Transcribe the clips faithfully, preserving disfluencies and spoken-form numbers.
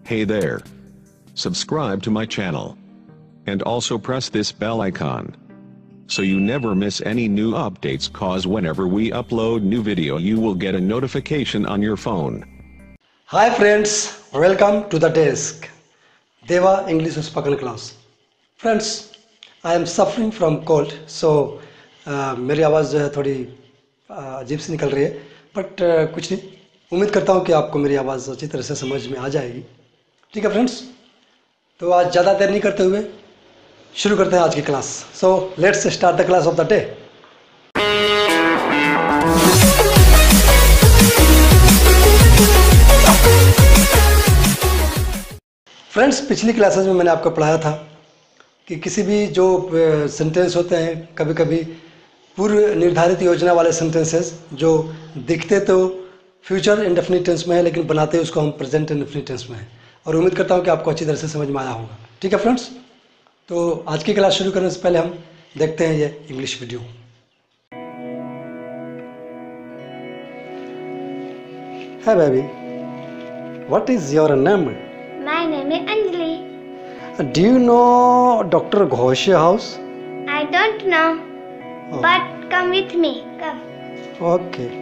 Hey there. Subscribe to my channel. And also press this bell icon, so you never miss any new updates, cause whenever we upload new video you will get a notification on your phone. Hi friends, welcome to the desk. Deva English spoken class. Friends, I am suffering from cold, so uh, मेरी आवाज़ जो है थोड़ी अजीब सी निकल रही है, but uh, कुछ नहीं, उम्मीद करता हूँ कि आपको मेरी आवाज़ अच्छी तरह से समझ में आ जाएगी. ठीक है फ्रेंड्स, तो आज ज़्यादा देर नहीं करते हुए शुरू करते हैं आज की class. So let's start the class of the day. Friends, पिछली क्लासेस में मैंने आपको पढ़ाया था कि किसी भी जो सेंटेंस होते हैं, कभी कभी पूर्व निर्धारित योजना वाले सेंटेंसेस जो दिखते तो फ्यूचर इंडेफिनिट टेंस में है, लेकिन बनाते उसको हम प्रेजेंट इंडेफिनिट टेंस में है. और उम्मीद करता हूँ कि आपको अच्छी तरह से समझ में आया होगा. ठीक है फ्रेंड्स, तो आज की क्लास शुरू करने से पहले हम देखते हैं ये English video. Hey baby, what is your name? My name is Anjali. Do you know Doctor Ghosh house? I don't know, Oh. but come with me. Come. Okay.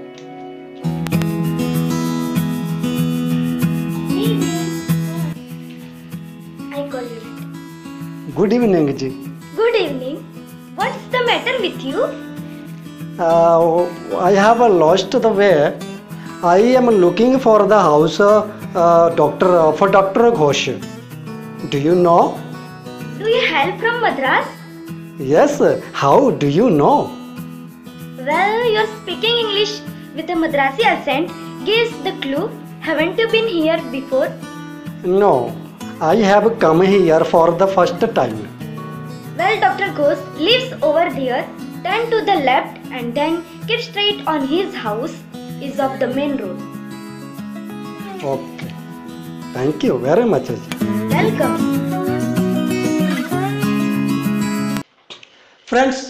I call you. Good evening ji. Good evening. What's the matter with you? Uh, I have uh, lost the way. I am looking for the house uh, uh, doctor uh, for Doctor Ghosh. Do you know? Do you hail from Madras? Yes. How do you know? Well, you're speaking English with a Madrasi accent gives the clue. Haven't you been here before? No. I have come here for the first time. Well, Doctor Ghosh lives over there. Turn to the left and then get straight on his house is of the main road. Okay. Thank you very much. Welcome. Friends,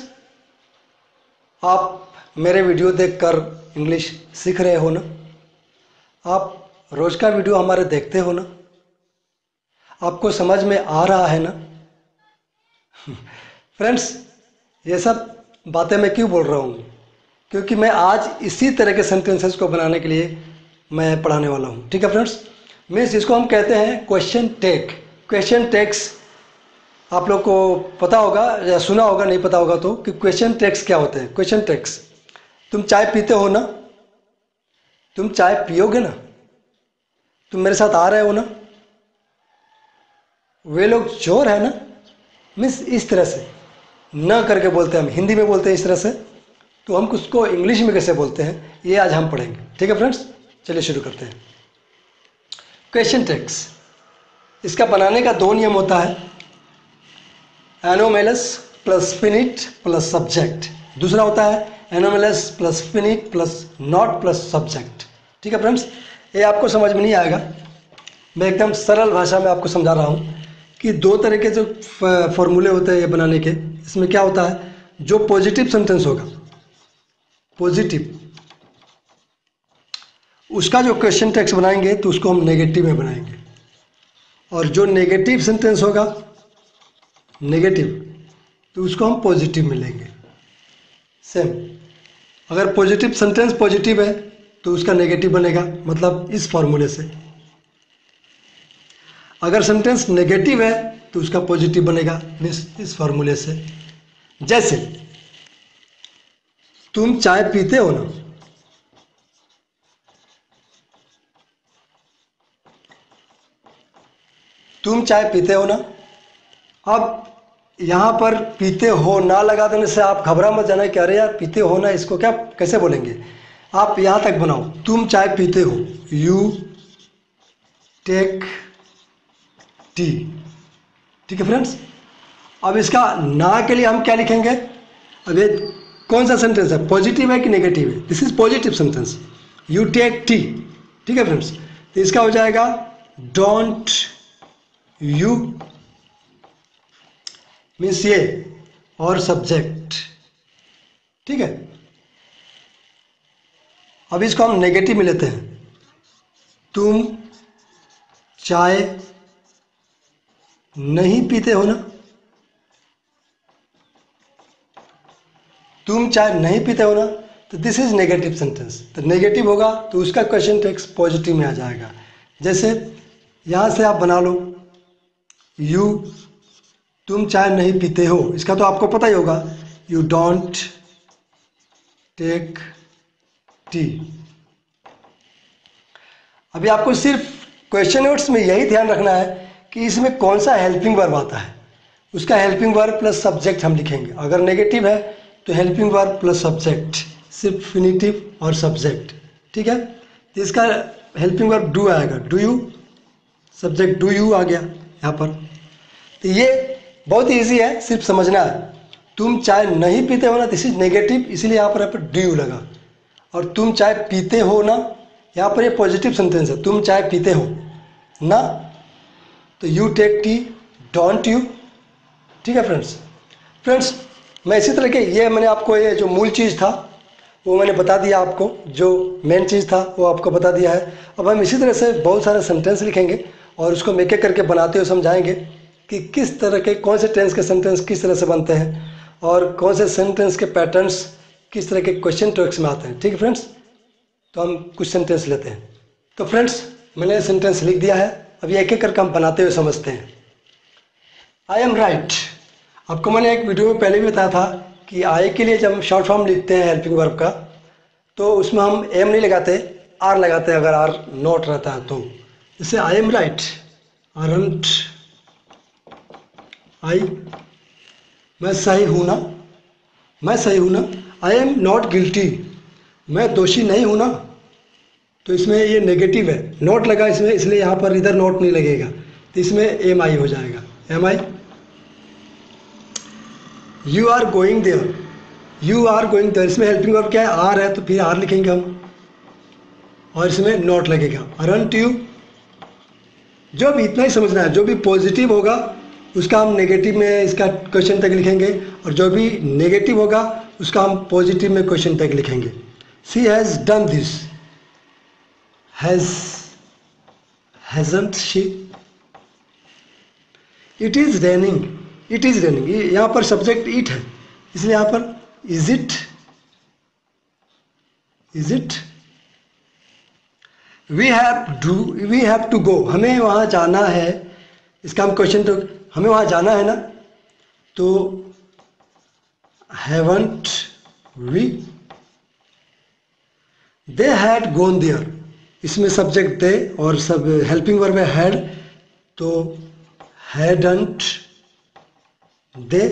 आप मेरे video देखकर English सीख रहे हो ना? आप रोज का video हमारे देखते हो ना? आपको समझ में आ रहा है ना? फ्रेंड्स, ये सब बातें मैं क्यों बोल रहा हूँ? क्योंकि मैं आज इसी तरह के सेंटेंसेस को बनाने के लिए मैं पढ़ाने वाला हूँ. ठीक है फ्रेंड्स, मीन्स इसको हम कहते हैं क्वेश्चन टेक. क्वेश्चन टेक्स आप लोग को पता होगा या सुना होगा, नहीं पता होगा तो, कि क्वेश्चन टेक्स क्या होते हैं. क्वेश्चन टेक्स, तुम चाय पीते हो ना? तुम चाय पियोगे ना? तुम मेरे साथ आ रहे हो ना? वे लोग चोर है ना? मीन्स इस तरह से न करके बोलते हैं, हम हिंदी में बोलते हैं इस तरह से. तो हम उसको इंग्लिश में कैसे बोलते हैं ये आज हम पढ़ेंगे. ठीक है फ्रेंड्स, चलिए शुरू करते हैं. क्वेश्चन टेक्स, इसका बनाने का दो नियम होता है, anomalous plus finite plus subject. दूसरा होता है anomalous plus finite plus not plus subject. ठीक है फ्रेंड्स, ये आपको समझ में नहीं आएगा, मैं एकदम सरल भाषा में आपको समझा रहा हूँ कि दो तरह के जो फॉर्मूले होते हैं ये बनाने के. इसमें क्या होता है, जो पॉजिटिव सेंटेंस होगा, पॉजिटिव, उसका जो क्वेश्चन टेक्स्ट बनाएंगे तो उसको हम नेगेटिव में बनाएंगे. और जो नेगेटिव सेंटेंस होगा, नेगेटिव, तो उसको हम पॉजिटिव में लेंगे. सेम, अगर पॉजिटिव सेंटेंस पॉजिटिव है तो उसका नेगेटिव बनेगा, मतलब इस फॉर्मूले से. अगर सेंटेंस नेगेटिव है तो उसका पॉजिटिव बनेगा, मीन्स इस फॉर्मूले से. जैसे तुम चाय पीते हो ना? तुम चाय पीते हो ना? अब यहाँ पर पीते हो ना लगा देने से आप घबरा मत जाना कि अरे यार पीते हो ना, इसको क्या कैसे बोलेंगे. आप यहाँ तक बनाओ, तुम चाय पीते हो, यू टेक टी. ठीक है फ्रेंड्स, अब इसका ना के लिए हम क्या लिखेंगे? अब ये कौन सा सेंटेंस है, पॉजिटिव है कि नेगेटिव है? This is positive sentence, you take tea. ठीक है फ्रेंड्स, तो इसका हो जाएगा डोंट यू, मीन्स ये, और सब्जेक्ट. ठीक है, अब इसको हम नेगेटिव में लेते हैं, तुम चाय नहीं पीते हो ना, तुम चाय नहीं पीते हो ना, तो दिस इज नेगेटिव सेंटेंस। तो नेगेटिव होगा तो उसका क्वेश्चन टेक्स पॉजिटिव में आ जाएगा। जैसे यहाँ से आप बना लो, यू तुम चाय नहीं पीते हो, इसका तो आपको पता ही होगा, यू डोंट टेक टी। अभी आपको सिर्फ क्वेश्चन नोट्स में यही ध्यान रखना है कि इसमें कौन सा हेल्पिंग वर्ब आता है, उसका हेल्पिंग वर्ब प्लस सब्जेक्ट हम लिखेंगे। अगर नेगेटिव है तो हेल्पिंग वर्ब प्लस सब्जेक्ट, सिर्फ फिनिटिव और सब्जेक्ट, ठीक है। तो इसका हेल्पिंग वर्ब डू आएगा, do you, subject do you आ गया यहाँ पर। तो ये बहुत ही ईजी है, सिर्फ समझना है। तुम चाय नहीं पीते हो ना, दिस इज नेगेटिव, इसलिए यहाँ पर यहाँ पर डू यू लगा। और तुम चाय पीते हो ना, यहाँ पर ये पॉजिटिव सेंटेंस है, तुम चाय पीते हो ना, तो you take tea, don't you, ठीक है फ्रेंड्स। फ्रेंड्स मैं इसी तरह के, ये मैंने आपको ये जो मूल चीज़ था वो मैंने बता दिया आपको, जो मेन चीज़ था वो आपको बता दिया है। अब हम इसी तरह से बहुत सारे सेंटेंस लिखेंगे और उसको एक एक करके बनाते हुए समझाएंगे कि किस तरह के, कौन से टेंस के सेंटेंस किस तरह से बनते हैं और कौन से सेंटेंस के पैटर्न्स किस तरह के क्वेश्चन टॉक्स में आते हैं, ठीक है फ्रेंड्स। तो हम कुछ सेंटेंस लेते हैं। तो फ्रेंड्स मैंने सेंटेंस लिख दिया है, अभी एक एक करके हम बनाते हुए समझते हैं। आई एम राइट, आपको मैंने एक वीडियो में पहले भी बताया था कि आई के लिए जब हम शॉर्ट फॉर्म लिखते हैं हेल्पिंग वर्ब का, तो उसमें हम एम नहीं लगाते, आर लगाते हैं, अगर आर नॉट रहता है तो। जैसे I am right, aren't I, मैं सही हूँ ना, मैं सही हूँ ना। आई एम नॉट गिल्टी, मैं दोषी नहीं हूँ ना, तो इसमें ये नेगेटिव है, नॉट लगा इसमें, इसलिए यहाँ पर इधर नॉट नहीं लगेगा, तो इसमें एम आई हो जाएगा, am I. You are going there, you are going there, इसमें हेल्पिंग वर्ब क्या है, आर है, तो फिर आर लिखेंगे हम, और इसमें नॉट लगेगा। अरंट यू, जो भी इतना ही समझना है, जो भी पॉजिटिव होगा उसका हम नेगेटिव में इसका क्वेश्चन टैग लिखेंगे, और जो भी नेगेटिव होगा उसका हम पॉजिटिव में क्वेश्चन टैग लिखेंगे। She has done this, has, hasn't she. It is raining, it is raining, यहाँ पर सब्जेक्ट इट है, इसलिए यहाँ पर is it, is it. We have do, we have to go, हमें वहाँ जाना है, इसका हम क्वेश्चन तो हमें वहाँ जाना है ना, तो haven't we. They had gone there, इसमें सब्जेक्ट दे और सब हेल्पिंग वर्ब है हैड, तो hadn't they.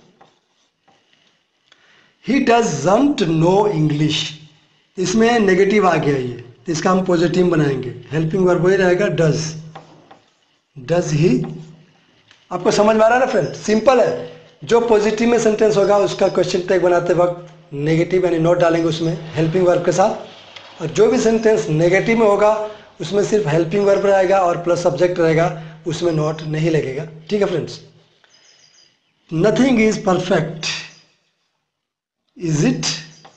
He doesn't know English, इसमें नेगेटिव आ गया ये, तो इसका हम पॉजिटिव बनाएंगे, हेल्पिंग वर्ब वही रहेगा डज, डज ही। आपको समझ में आ रहा है ना फ्रेंड, सिंपल है। जो पॉजिटिव में सेंटेंस होगा उसका क्वेश्चन टैग बनाते वक्त नेगेटिव यानी नॉट डालेंगे उसमें हेल्पिंग वर्ब के साथ, और जो भी सेंटेंस नेगेटिव में होगा उसमें सिर्फ हेल्पिंग वर्ब रहेगा और प्लस सब्जेक्ट रहेगा, उसमें नॉट नहीं लगेगा, ठीक है friends. Nothing is perfect, is it,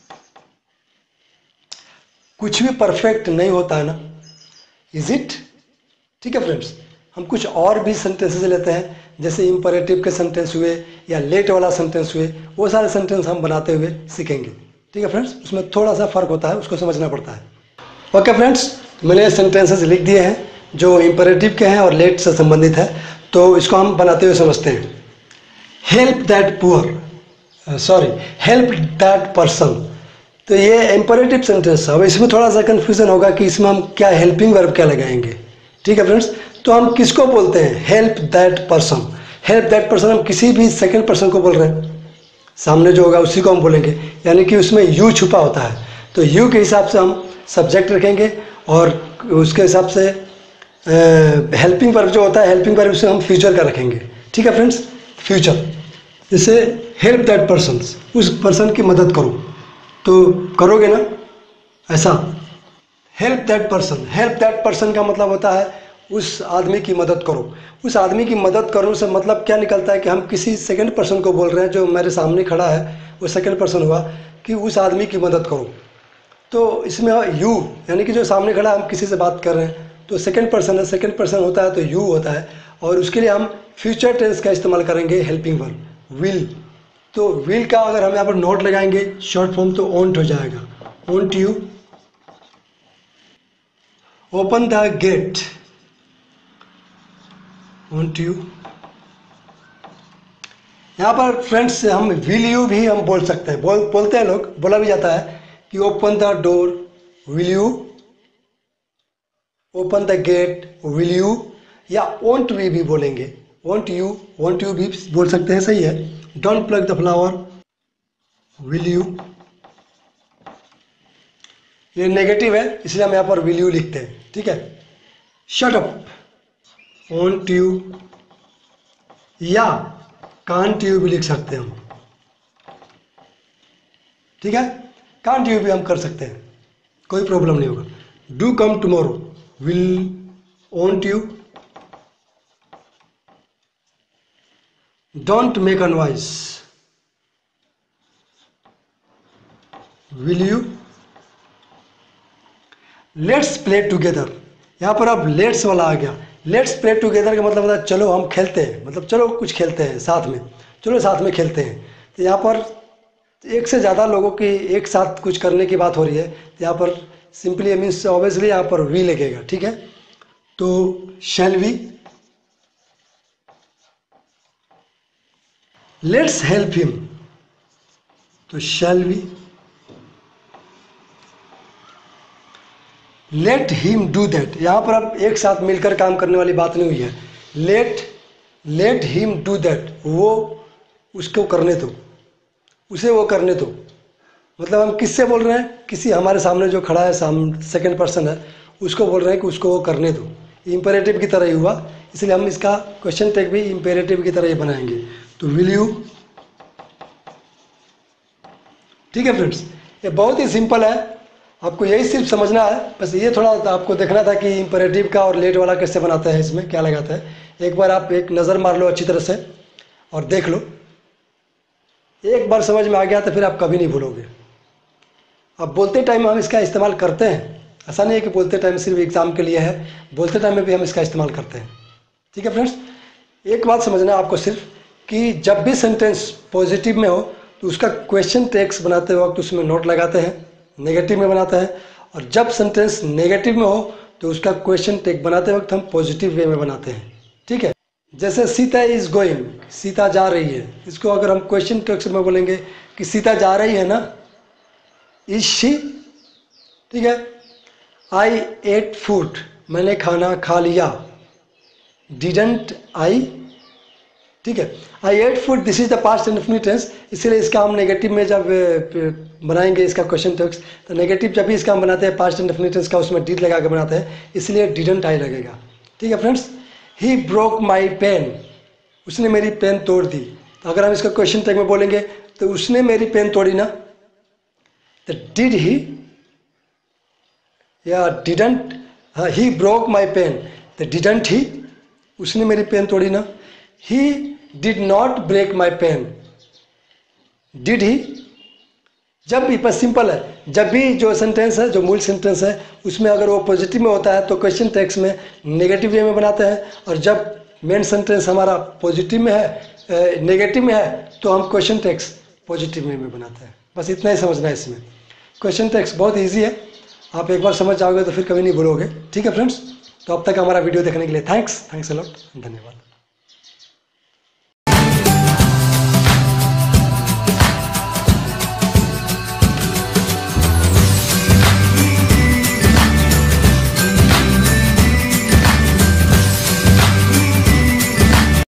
कुछ भी परफेक्ट नहीं होता है ना, इज इट, ठीक है फ्रेंड्स। हम कुछ और भी सेंटेंसेस लेते हैं, जैसे इंपरेटिव के सेंटेंस हुए या लेट वाला सेंटेंस हुए, वो सारे सेंटेंस हम बनाते हुए सीखेंगे, ठीक है फ्रेंड्स। उसमें थोड़ा सा फर्क होता है, उसको समझना पड़ता है। ओके फ्रेंड्स, मैंने सेंटेंसेस लिख दिए हैं जो इंपरेटिव के हैं और लेट से संबंधित है, तो इसको हम बनाते हुए समझते हैं। Help that poor, sorry help that person, तो ये इंपरेटिव सेंटेंस है। अब इसमें थोड़ा सा कन्फ्यूजन होगा कि इसमें हम क्या हेल्पिंग वर्ब क्या लगाएंगे, ठीक है फ्रेंड्स। तो हम किसको बोलते हैं, help that person. Help that person हम किसी भी सेकंड पर्सन को बोल रहे हैं, सामने जो होगा उसी को हम बोलेंगे, यानी कि उसमें यू छुपा होता है, तो यू के हिसाब से हम सब्जेक्ट रखेंगे और उसके हिसाब से हेल्पिंग वर्ब जो होता है, हेल्पिंग वर्ब से हम फ्यूचर का रखेंगे, ठीक है फ्रेंड्स। फ्यूचर, जैसे हेल्प दैट पर्सन, उस पर्सन की मदद करो, तो करोगे ना, ऐसा help that person. Help that person का मतलब होता है उस आदमी की मदद करो। उस आदमी की मदद करो से मतलब क्या निकलता है कि हम किसी सेकंड पर्सन को बोल रहे हैं, जो मेरे सामने खड़ा है वो सेकंड पर्सन हुआ, कि उस आदमी की मदद करो। तो इसमें यू यानी कि जो सामने खड़ा है, हम किसी से बात कर रहे हैं, तो सेकंड पर्सन है, सेकंड पर्सन होता है तो यू होता है, और उसके लिए हम फ्यूचर टेंस का इस्तेमाल करेंगे हेल्पिंग वर्ब विल। तो विल का अगर हम यहाँ पर नोट लगाएंगे शॉर्ट फॉर्म तो ओंट हो जाएगा, won't you open the gate, won't you. यहाँ पर फ्रेंड्स हम विल यू भी हम बोल सकते हैं, बोल बोलते हैं लोग, बोला भी जाता है कि open the door will you, open the gate will you, या ओंट वी भी बोलेंगे, ओंट यू, ओंट यू भी बोल सकते हैं, सही है। Don't plug the flower will you, ये नेगेटिव है इसलिए हम यहाँ पर विल यू लिखते हैं, ठीक है। शट अप ओंट यू, या कांट यू भी लिख सकते हैं हम, ठीक है। कांट यू भी हम कर सकते हैं, कोई प्रॉब्लम नहीं होगा। Do come tomorrow will won't you, don't make a noise will you, let's play together, यहाँ पर अब लेट्स वाला आ गया। लेट्स प्ले टुगेदर का मतलब होता है चलो हम खेलते हैं, मतलब चलो कुछ खेलते हैं साथ में, चलो साथ में खेलते हैं। तो यहाँ पर एक से ज़्यादा लोगों की एक साथ कुछ करने की बात हो रही है, तो यहाँ पर सिंपली मीन्स ऑब्वियसली यहाँ पर वी लगेगा, ठीक है। तो shall we, let's help him, तो shall we, let him do that, यहाँ पर अब एक साथ मिलकर काम करने वाली बात नहीं हुई है। Let let him do that, वो उसको करने दो, उसे वो करने दो। मतलब हम किससे बोल रहे हैं, किसी हमारे सामने जो खड़ा है, साम सेकेंड पर्सन है, उसको बोल रहे हैं कि उसको वो करने दो। इम्पेरेटिव की तरह ही हुआ, इसलिए हम इसका क्वेश्चन टैग भी इम्पेरेटिव की तरह ही बनाएंगे। तो विल यू, ठीक है फ्रेंड्स, ये बहुत ही सिंपल है, आपको यही सिर्फ समझना है, बस ये थोड़ा आपको देखना था कि इम्पेरेटिव का और लेट वाला कैसे बनाते हैं, इसमें क्या लगाते हैं। एक बार आप एक नज़र मार लो अच्छी तरह से और देख लो, एक बार समझ में आ गया तो फिर आप कभी नहीं भूलोगे। अब बोलते टाइम हम इसका इस्तेमाल करते हैं, ऐसा नहीं है कि बोलते टाइम सिर्फ एग्ज़ाम के लिए है, बोलते टाइम में भी हम इसका इस्तेमाल करते हैं, ठीक है फ्रेंड्स। एक बात समझना है आपको सिर्फ कि जब भी सेंटेंस पॉजिटिव में हो तो उसका क्वेश्चन टैग्स बनाते वक्त उसमें नोट लगाते हैं, नेगेटिव में बनाते हैं, और जब सेंटेंस नेगेटिव में हो तो उसका क्वेश्चन टैग बनाते वक्त हम पॉजिटिव वे में बनाते हैं, ठीक है। जैसे सीता इज गोइंग, सीता जा रही है, इसको अगर हम क्वेश्चन टैग्स में बोलेंगे कि सीता जा रही है ना, इज शी, ठीक है। आई एट फूड, मैंने खाना खा लिया, डिडंट आई, ठीक है। I ate food, this is the past indefinite tense, इसलिए इसका हम नेगेटिव में जब बनाएंगे इसका क्वेश्चन टैग्स, तो नेगेटिव जब भी इसका हम बनाते हैं पास्ट इंडेफिनिट टेंस का, उसमें डिड लगा के बनाते हैं, इसलिए डिडंट आई लगेगा, ठीक है friends. He broke my pen, उसने मेरी पेन तोड़ दी, तो अगर हम इसका क्वेश्चन टैग में बोलेंगे तो उसने मेरी पेन तोड़ी ना, तो डिड ही या डिडंट, हाँ, ही ब्रोक माई पेन, तो डिडंट ही, उसने मेरी पेन तोड़ी ना। He did not break my pen, did he, जब भी, बस सिंपल है, जब भी जो सेंटेंस है, जो मूल सेंटेंस है, उसमें अगर वो पॉजिटिव में होता है तो क्वेश्चन टैग्स में नेगेटिव वे में बनाते हैं, और जब मेन सेंटेंस हमारा पॉजिटिव में है, नेगेटिव में है, तो हम क्वेश्चन टैग्स पॉजिटिव वे में बनाते हैं। बस इतना ही समझना है इसमें। क्वेश्चन टैग्स बहुत ईजी है, आप एक बार समझ जाओगे तो फिर कभी नहीं भूलोगे, ठीक है फ्रेंड्स। तो अब तक हमारा वीडियो देखने के लिए थैंक्स थैंक्स अ लॉट, धन्यवाद।